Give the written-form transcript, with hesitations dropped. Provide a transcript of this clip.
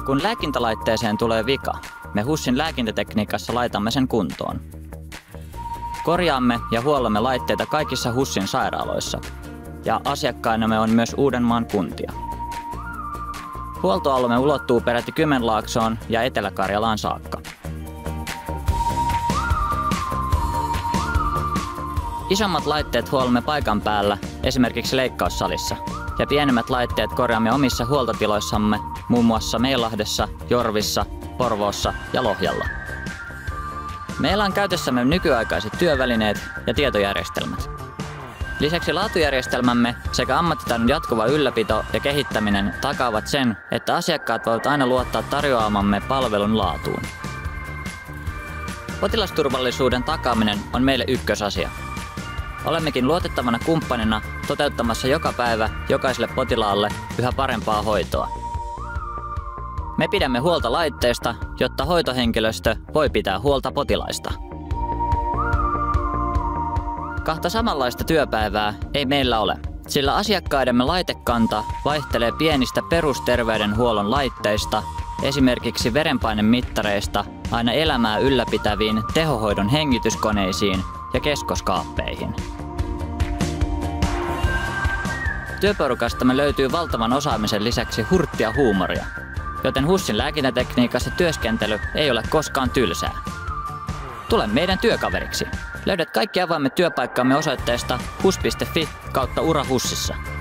Kun lääkintälaitteeseen tulee vika, me HUSin lääkintätekniikassa laitamme sen kuntoon. Korjaamme ja huollomme laitteita kaikissa HUSin sairaaloissa, ja asiakkainamme on myös Uudenmaan kuntia. Huoltoalueemme ulottuu peräti Kymenlaaksoon ja Etelä-Karjalaan saakka. Isommat laitteet huollomme paikan päällä, esimerkiksi leikkaussalissa, ja pienemmät laitteet korjaamme omissa huoltotiloissamme, muun muassa Meilahdessa, Jorvissa, Porvoossa ja Lohjalla. Meillä on käytössämme nykyaikaiset työvälineet ja tietojärjestelmät. Lisäksi laatujärjestelmämme sekä ammattitaidon jatkuva ylläpito ja kehittäminen takaavat sen, että asiakkaat voivat aina luottaa tarjoamamme palvelun laatuun. Potilasturvallisuuden takaaminen on meille ykkösasia. Olemmekin luotettavana kumppanina toteuttamassa joka päivä jokaiselle potilaalle yhä parempaa hoitoa. Me pidämme huolta laitteista, jotta hoitohenkilöstö voi pitää huolta potilaista. Kahta samanlaista työpäivää ei meillä ole, sillä asiakkaidemme laitekanta vaihtelee pienistä perusterveydenhuollon laitteista, esimerkiksi verenpainemittareista, aina elämää ylläpitäviin tehohoidon hengityskoneisiin ja keskoskaappeihin. Työporukastamme löytyy valtavan osaamisen lisäksi hurttia huumoria, joten HUSin lääkintätekniikassa työskentely ei ole koskaan tylsää. Tule meidän työkaveriksi. Löydät kaikki avaimet työpaikkamme osoitteesta hus.fi/ura HUSissa.